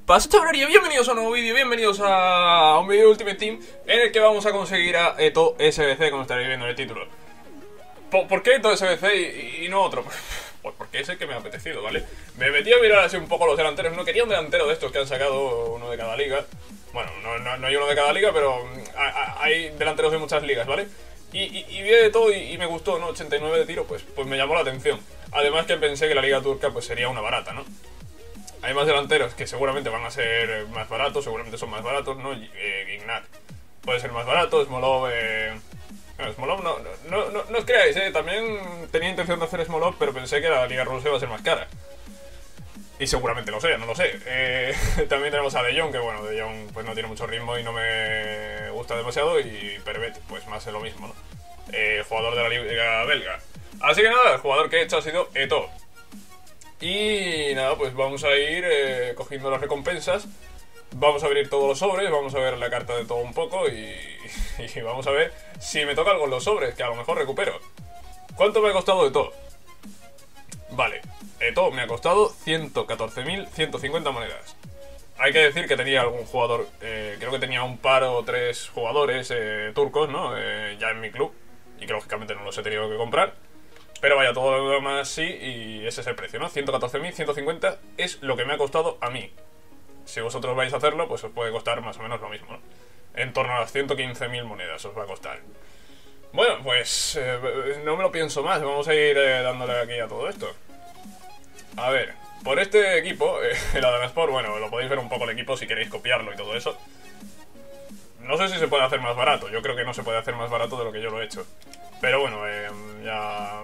pasa, chavalería? Bienvenidos a un nuevo vídeo, bienvenidos a un vídeo de Ultimate Team en el que vamos a conseguir a Eto SBC, como estaréis viendo en el título. ¿Por qué Eto SBC y no otro? Pues porque es el que me ha apetecido, ¿vale? Me metí a mirar así un poco los delanteros, no quería un delantero de estos que han sacado uno de cada liga. Bueno, no hay uno de cada liga, pero hay delanteros de muchas ligas, ¿vale? Y vi de todo y me gustó, ¿no? 89 de tiro, pues me llamó la atención. Además que pensé que la liga turca pues sería una barata, ¿no? Hay más delanteros que seguramente van a ser más baratos, seguramente son más baratos, ¿no? Ignat puede ser más barato, Smolov... No, Smolov no os creáis, también tenía intención de hacer Smolov, pero pensé que la liga rusa iba a ser más cara. Y seguramente lo sea, no lo sé. También tenemos a De Jong, que bueno, De Jong pues no tiene mucho ritmo y no me gusta demasiado. Y Pervet, pues más de lo mismo, ¿no? Jugador de la liga belga. Así que nada, el jugador que he hecho ha sido Eto. Y nada, pues vamos a ir cogiendo las recompensas. Vamos a abrir todos los sobres, vamos a ver la carta de todo un poco y vamos a ver si me toca algo en los sobres, que a lo mejor recupero. ¿Cuánto me ha costado Eto? Vale, Eto me ha costado 114.150 monedas. Hay que decir que tenía algún jugador, creo que tenía un par o tres jugadores turcos, ¿no? Ya en mi club, y que lógicamente no los he tenido que comprar. Pero vaya, todo lo demás sí, y ese es el precio, ¿no? 114.150 es lo que me ha costado a mí. Si vosotros vais a hacerlo, pues os puede costar más o menos lo mismo, ¿no? En torno a las 115.000 monedas os va a costar. Bueno, pues no me lo pienso más, vamos a ir dándole aquí a todo esto. A ver, por este equipo, el Adanaspor, bueno, lo podéis ver un poco el equipo si queréis copiarlo y todo eso. No sé si se puede hacer más barato, yo creo que no se puede hacer más barato de lo que yo lo he hecho. Pero bueno, ya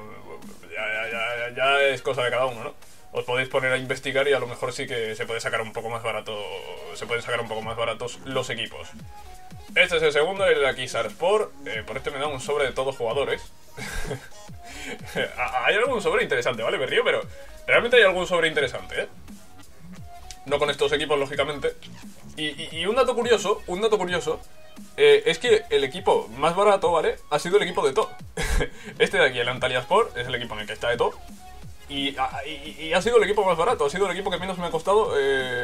es cosa de cada uno, ¿no? Os podéis poner a investigar y a lo mejor sí que se puede sacar un poco más barato. Se pueden sacar un poco más baratos los equipos. Este es el segundo, el Akhisarspor. Por este me da un sobre de todos jugadores. Hay algún sobre interesante, ¿vale? Me río, pero realmente hay algún sobre interesante, ¿eh? No con estos equipos, lógicamente. Y un dato curioso, es que el equipo más barato, ¿vale? Ha sido el equipo de Eto. Este de aquí, el Antalyaspor, es el equipo en el que está Eto. Y ha sido el equipo más barato, ha sido el equipo que menos me ha costado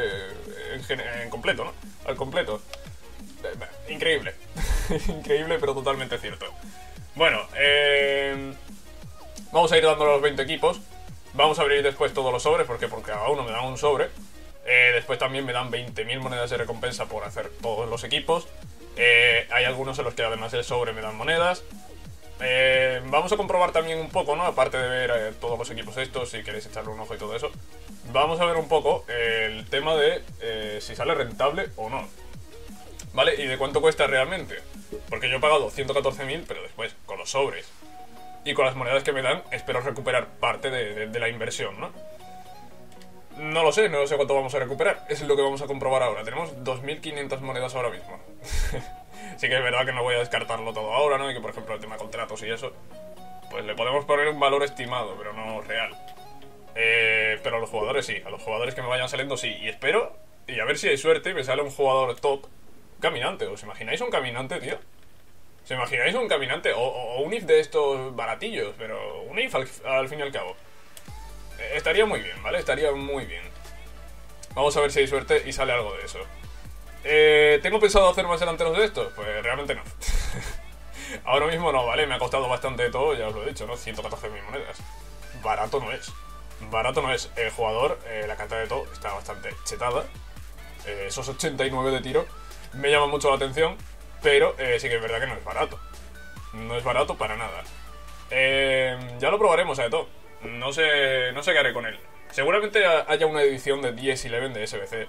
en completo, ¿no? Al completo. Increíble. Increíble, pero totalmente cierto. Bueno, vamos a ir dando los 20 equipos. Vamos a abrir después todos los sobres, porque por cada uno me dan un sobre. Después también me dan 20.000 monedas de recompensa por hacer todos los equipos. Hay algunos en los que además del sobre me dan monedas. Vamos a comprobar también un poco, ¿no? Aparte de ver todos los equipos estos, si queréis echarle un ojo y todo eso. Vamos a ver un poco el tema de si sale rentable o no. ¿Vale? Y de cuánto cuesta realmente. Porque yo he pagado 114.000, pero después, con los sobres y con las monedas que me dan, espero recuperar parte de la inversión, ¿no? No sé cuánto vamos a recuperar. Eso es lo que vamos a comprobar ahora. Tenemos 2.500 monedas ahora mismo. Sí que es verdad que no voy a descartarlo todo ahora, ¿no? Y que, por ejemplo, el tema de contratos y eso, pues le podemos poner un valor estimado, pero no real. Pero a los jugadores sí. A los jugadores que me vayan saliendo sí. Y espero, y a ver si hay suerte y me sale un jugador top caminante. ¿Os imagináis un caminante, tío? ¿Os imagináis un caminante? O un IF de estos baratillos, pero un IF al fin y al cabo. Estaría muy bien, ¿vale? Estaría muy bien. Vamos a ver si hay suerte y sale algo de eso. ¿Tengo pensado hacer más delanteros de estos? Pues realmente no. Ahora mismo no, ¿vale? Me ha costado bastante de todo, ya os lo he dicho, ¿no? 114.000 monedas. Barato no es. Barato no es. El jugador, la carta de todo, está bastante chetada. Esos 89 de tiro me llaman mucho la atención, pero sí que es verdad que no es barato. No es barato para nada. Ya lo probaremos a de todo. No sé qué haré con él. Seguramente haya una edición de 10-11 de SBC.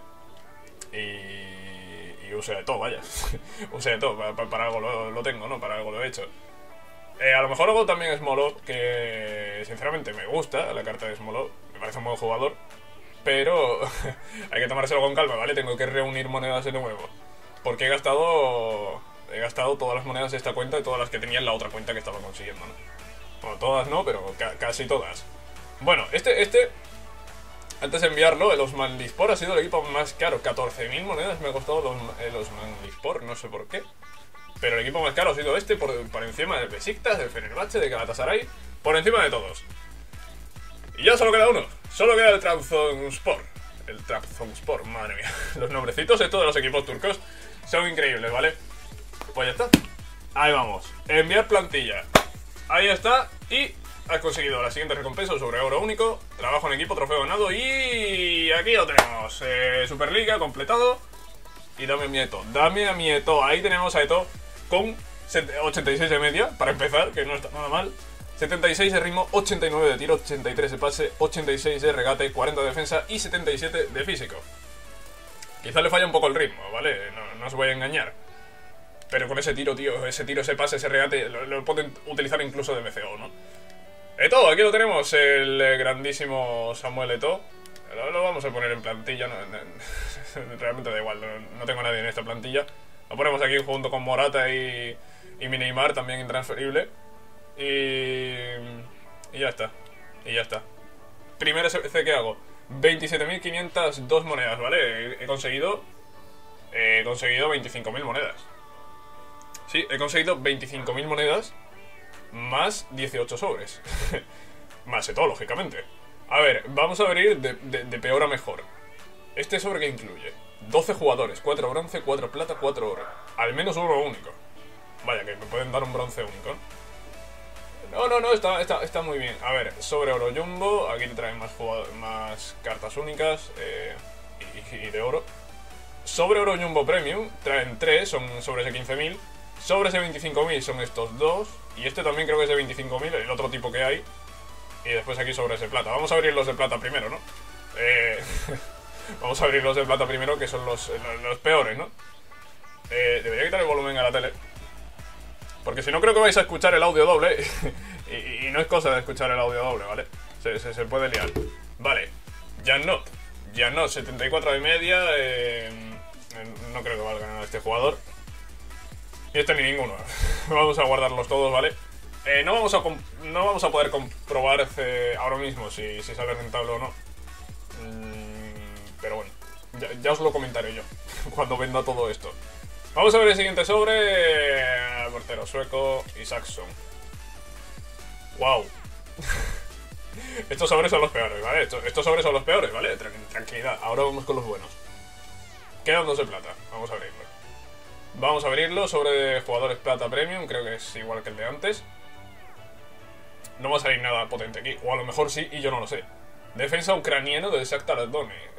Y use de todo, vaya. Use de todo, para algo lo tengo, ¿no? Para algo lo he hecho. A lo mejor hago también Smolov, que sinceramente me gusta la carta de Smolov. Me parece un buen jugador. Pero hay que tomárselo con calma, ¿vale? Tengo que reunir monedas de nuevo. Porque he gastado todas las monedas de esta cuenta y todas las que tenía en la otra cuenta que estaba consiguiendo, ¿no? Bueno, todas no, pero casi todas. Bueno, antes de enviarlo, el Osmanlispor ha sido el equipo más caro. 14.000 monedas me ha costado el Osmanlispor, no sé por qué. Pero el equipo más caro ha sido este, por encima del Besiktas, del Fenerbahce, de Galatasaray. Por encima de todos. Y ya solo queda uno. Solo queda el Trabzonspor. el Trabzonspor, madre mía. Los nombrecitos de todos los equipos turcos son increíbles, ¿vale? Pues ya está. Ahí vamos. Enviar plantilla. Ahí está. Y has conseguido la siguiente recompensa sobre oro único. Trabajo en equipo, trofeo ganado. Y aquí lo tenemos. Superliga completado. Y dame a mi Eto'o. Dame a mi Eto'o. Ahí tenemos a Eto'o con 86 de media, para empezar, que no está nada mal. 76 de ritmo, 89 de tiro, 83 de pase, 86 de regate, 40 de defensa y 77 de físico. Quizá le falla un poco el ritmo, ¿vale? No os voy a engañar. Pero con ese tiro, tío, ese tiro, ese pase, ese regate, lo pueden utilizar incluso de MCO, ¿no? Eto'o, aquí lo tenemos, el grandísimo Samuel Eto'o. Lo vamos a poner en plantilla, realmente da igual, no tengo a nadie en esta plantilla. Lo ponemos aquí junto con Morata y Neymar, también intransferible. Y ya está. Y ya está. Primer SBC que hago. 27.502 monedas, ¿vale? He conseguido 25.000 monedas. Sí, he conseguido 25.000 monedas más 18 sobres. Más Eto'o, lógicamente. A ver, vamos a abrir de peor a mejor. ¿Este sobre qué incluye? 12 jugadores, 4 bronce, 4 plata, 4 oro. Al menos uno único. Vaya, que me pueden dar un bronce único. No, está muy bien. A ver, sobre oro jumbo, aquí te traen más cartas únicas y de oro. Sobre oro jumbo premium, traen 3, son sobres de 15.000. Sobres de 25.000 son estos 2. Y este también creo que es de 25.000, el otro tipo que hay. Y después aquí sobres de plata. Vamos a abrir los de plata primero, ¿no? Vamos a abrir los de plata primero, que son los peores, ¿no? Debería quitar el volumen a la tele. Porque si no creo que vais a escuchar el audio doble. y no es cosa de escuchar el audio doble, ¿vale? Se puede liar. Vale, Janot, 74 de media. No creo que valga nada este jugador. Y este ni ninguno. Vamos a guardarlos todos, ¿vale? No vamos a poder comprobar ahora mismo si sale rentable o no. Pero bueno, ya os lo comentaré yo cuando venda todo esto. Vamos a ver el siguiente sobre. Portero sueco, Isaacson. ¡Wow! Estos sobres son los peores, ¿vale? Estos sobres son los peores, ¿vale? Tranquilidad, ahora vamos con los buenos. Quedan 2 de plata, vamos a abrirlo. Vamos a abrirlo sobre jugadores plata premium, creo que es igual que el de antes. No va a salir nada potente aquí, o a lo mejor sí y yo no lo sé. Defensa ucraniano de Shakhtar Donetsk.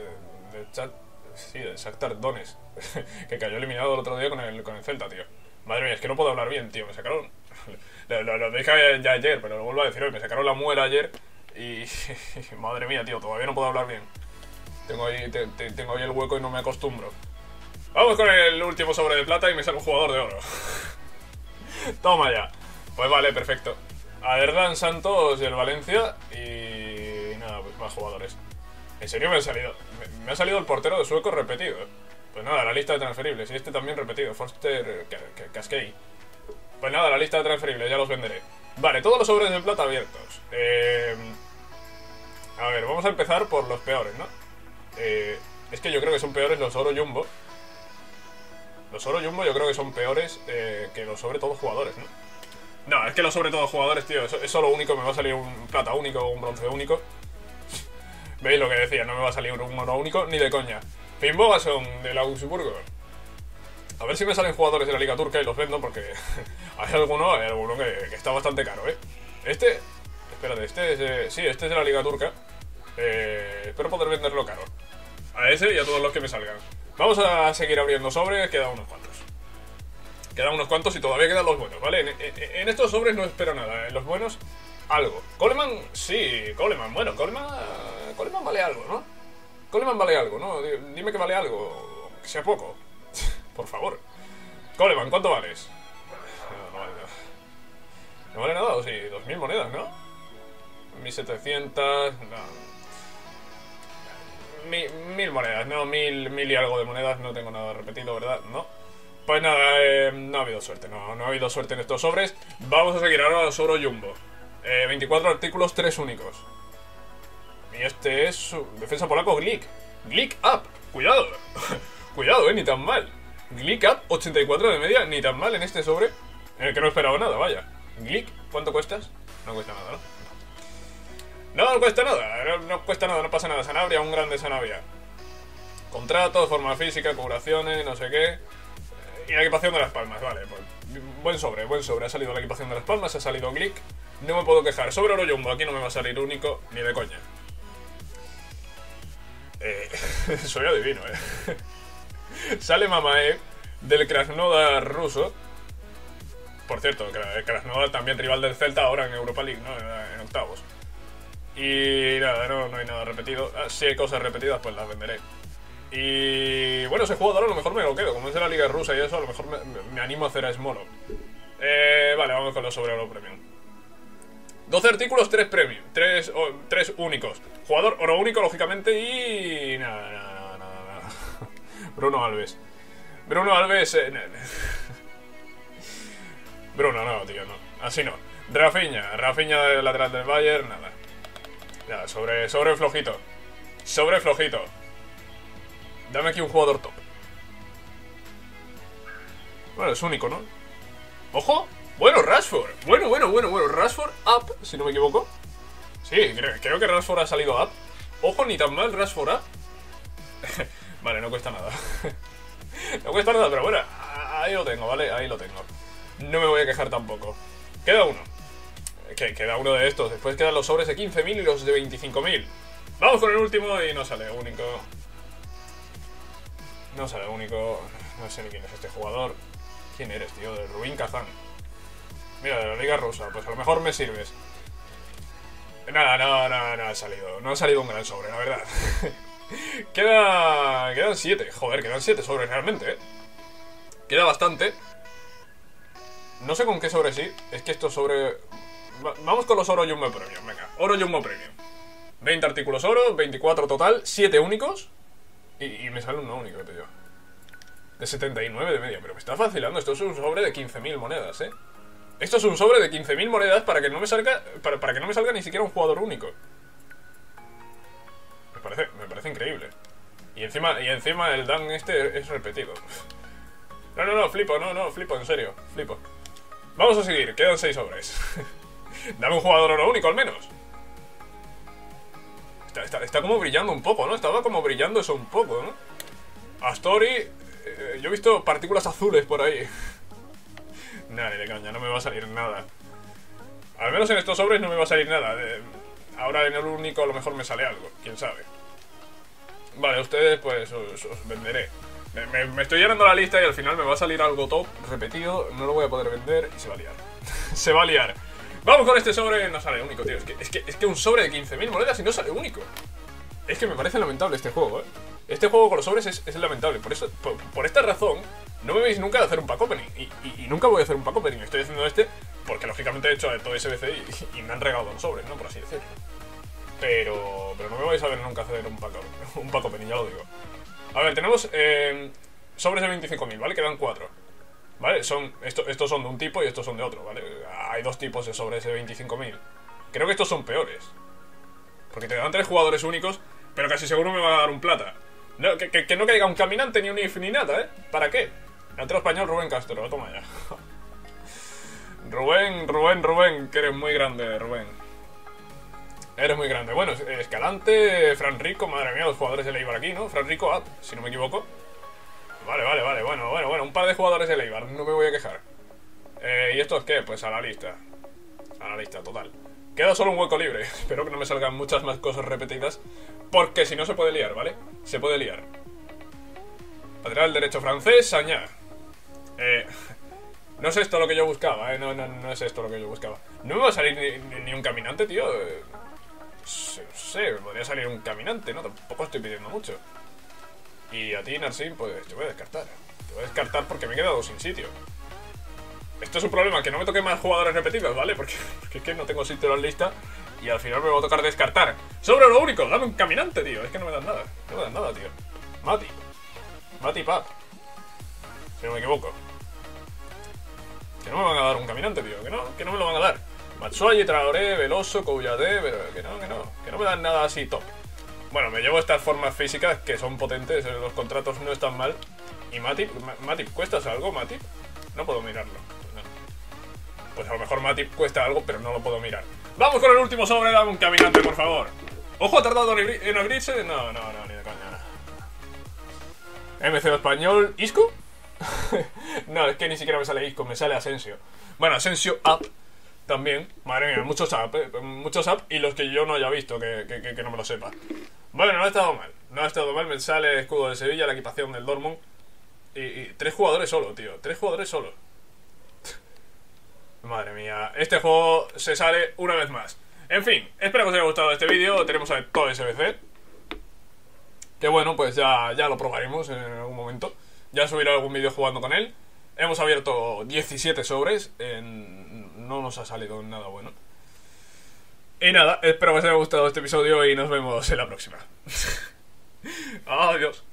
De Shakhtar Donetsk. Que cayó eliminado el otro día con el Celta, tío. Madre mía, es que no puedo hablar bien, tío. Me sacaron... Lo dije ya ayer, pero lo vuelvo a decir hoy. Me sacaron la muela ayer y... Madre mía, tío, todavía no puedo hablar bien. Tengo ahí el hueco y no me acostumbro. Vamos con el último sobre de plata y me sale un jugador de oro. Toma ya. Pues vale, perfecto. Aderlan Santos y el Valencia. Y nada, pues más jugadores. En serio me ha salido el portero de sueco repetido. Pues nada, la lista de transferibles. Y este también repetido, Forster Cascade. Pues nada, la lista de transferibles, ya los venderé. Vale, todos los sobres de plata abiertos. A ver, vamos a empezar por los peores, ¿no? Es que yo creo que son peores los oro jumbo. Los oro jumbo yo creo que son peores que los sobre todos jugadores, ¿no? No, es que los sobre todos jugadores, tío, es solo único. Me va a salir un plata único o un bronce único. ¿Veis lo que decía? No me va a salir un oro único ni de coña. Finn Bogason del Augsburgo. A ver si me salen jugadores de la Liga Turca y los vendo, porque hay alguno que está bastante caro, ¿eh? Espérate, sí, este es de la Liga Turca. Espero poder venderlo caro. A ese y a todos los que me salgan. Vamos a seguir abriendo sobres, quedan unos cuantos. Quedan unos cuantos y todavía quedan los buenos, ¿vale? En estos sobres no espero nada, en los buenos, algo. Coleman, sí, Coleman, bueno, Coleman vale algo, ¿no? Coleman vale algo, ¿no? Dime que vale algo, que sea poco. Por favor. Coleman, ¿cuánto vales? No vale nada. ¿No vale nada? O sí, 2.000 monedas, ¿no? 1.700... No. 1.000 monedas, ¿no? 1.000 y algo de monedas, no tengo nada repetido, ¿verdad? No. Pues nada, no ha habido suerte, no ha habido suerte en estos sobres. Vamos a seguir ahora los oro jumbo. 24 artículos, 3 únicos. Y este es su defensa polaco, Glick. Glick up, cuidado. Cuidado, ni tan mal. Glick up, 84 de media, ni tan mal en este sobre. En el que no esperaba nada, vaya. Glick, ¿cuánto cuestas? No cuesta nada, ¿no? No cuesta nada, no cuesta nada, no pasa nada. Sanabria, un grande Sanabria. Contratos, forma física, curaciones, no sé qué. Y la equipación de las palmas, vale. Pues, buen sobre. Ha salido la equipación de las palmas, ha salido Glick. No me puedo quejar. Sobre oro jumbo, aquí no me va a salir único, ni de coña. Soy adivino, Sale Mamaev del Krasnodar ruso. Por cierto, Krasnodar también rival del Celta ahora en Europa League, ¿no? En octavos. Y nada, no hay nada repetido. Si hay cosas repetidas, pues las venderé. Y bueno, ese jugador a lo mejor me lo quedo. Como es de la liga rusa y eso, a lo mejor me animo a hacer a Smolov. Vale, vamos con los sobre oro premium. 12 artículos, 3 premium. 3 únicos. Jugador oro único, lógicamente. Y nada. Bruno Alves. Bruno, no, tío, no. Así no. Rafinha de lateral del Bayern, nada. Ya, sobre flojito. Dame aquí un jugador top. Bueno, es único, ¿no? ¡Ojo! Bueno, Rashford. Bueno. Rashford up, si no me equivoco. Sí, creo que Rashford ha salido up. Ojo, ni tan mal Rashford up. Vale, no cuesta nada. No cuesta nada, pero bueno, ahí lo tengo, ¿vale? Ahí lo tengo. No me voy a quejar tampoco. Queda uno. Queda uno de estos. Después quedan los sobres de 15.000 y los de 25.000. Vamos con el último y no sale único. No sale único. No sé ni quién es este jugador. ¿Quién eres, tío? De Rubin Kazan. Mira, de la liga rusa. Pues a lo mejor me sirves. Nada, no ha salido. No ha salido un gran sobre, la verdad. Quedan 7. Joder, quedan 7 sobres realmente, Queda bastante. No sé con qué sobre sí. Es que estos sobre... Vamos con los oro jumbo premium, venga. Oro jumbo premium. 20 artículos oro, 24 total, 7 únicos. Y me sale uno único, tío. De 79 de media. Pero me está facilitando. Esto es un sobre de 15.000 monedas, Esto es un sobre de 15.000 monedas para que no me salga... Para que no me salga ni siquiera un jugador único. Me parece increíble. Y encima el Dan este es repetido. No, flipo, en serio, flipo. Vamos a seguir, quedan 6 sobres. Dame un jugador oro único al menos. Está como brillando un poco, ¿no? Estaba como brillando eso un poco, ¿no? Astori, yo he visto partículas azules por ahí. Nada, ni de caña, no me va a salir nada. Al menos en estos sobres no me va a salir nada. Ahora en el único a lo mejor me sale algo, quién sabe. Vale, ustedes pues os venderé. Me estoy llenando la lista y al final me va a salir algo top, repetido, no lo voy a poder vender y se va a liar. Se va a liar. Vamos con este sobre, no sale único, tío. Es que un sobre de 15.000 monedas y no sale único. Es que me parece lamentable este juego, Este juego con los sobres es lamentable. Por eso, por esta razón, no me veis nunca de hacer un pack opening. Y nunca voy a hacer un pack opening. Estoy haciendo este porque lógicamente he hecho todo SBC y me han regalado un sobre, ¿no? Por así decirlo. Pero no me vais a ver nunca hacer un pack opening, ya lo digo. A ver, tenemos sobres de 25.000, ¿vale? Quedan 4. ¿Vale? Estos son de un tipo y estos son de otro, ¿vale? Hay 2 tipos de sobres de 25.000. Creo que estos son peores. Porque te dan 3 jugadores únicos, pero casi seguro me va a dar un plata. No, que no caiga un caminante ni un if ni nada, ¿Para qué? Delantero español Rubén Castro, toma ya. Rubén, que eres muy grande, Rubén. Eres muy grande. Bueno, Escalante, Fran Rico, madre mía, los jugadores de Eibar aquí, ¿no? Fran Rico up, si no me equivoco. Vale, bueno, un par de jugadores de Eibar, no me voy a quejar. ¿Y estos qué? Pues a la lista. A la lista, total. Queda solo un hueco libre. Espero que no me salgan muchas más cosas repetidas, porque si no se puede liar, ¿vale? Se puede liar. Lateral derecho francés, Sañá. No es esto lo que yo buscaba, no es esto lo que yo buscaba. No me va a salir ni un caminante, tío. No sé, me podría salir un caminante, ¿no? Tampoco estoy pidiendo mucho. Y a ti, Narsim, pues te voy a descartar. Te voy a descartar porque me he quedado sin sitio. Esto es un problema, que no me toque más jugadores repetidos, ¿vale? Porque es que no tengo sitio en la lista y al final me va a tocar descartar. Sobre lo único, dame un caminante, tío. Es que no me dan nada. No me dan nada, tío. Mati Pap. Si no me equivoco. Que no me van a dar un caminante, tío. Que no me lo van a dar. Matsuayi, Traoré, Veloso, Kouyaté, pero que no me dan nada así top. Bueno, me llevo estas formas físicas que son potentes, los contratos no están mal. ¿Y Matip? ¿Cuestas algo, Matip? No puedo mirarlo. Pues a lo mejor Matip cuesta algo, pero no lo puedo mirar. Vamos con el último sobre, dame un caminante, por favor. Ojo, ha tardado en abrirse. No, ni de coña. MC español. ¿Isco? No, es que ni siquiera me sale Isco, me sale Asensio. Bueno, Asensio Up también. Madre mía, muchos Up, muchos Up y los que yo no haya visto, que no me lo sepa. Bueno, no ha estado mal. No ha estado mal, me sale el escudo de Sevilla, la equipación del Dortmund. Y 3 jugadores solo, tío. 3 jugadores solo. Madre mía, este juego se sale una vez más. En fin, espero que os haya gustado este vídeo. Tenemos a todo SBC. Que bueno, pues ya lo probaremos en algún momento. Ya subiré algún vídeo jugando con él. Hemos abierto 17 sobres. No nos ha salido nada bueno. Y nada, espero que os haya gustado este episodio y nos vemos en la próxima. Adiós.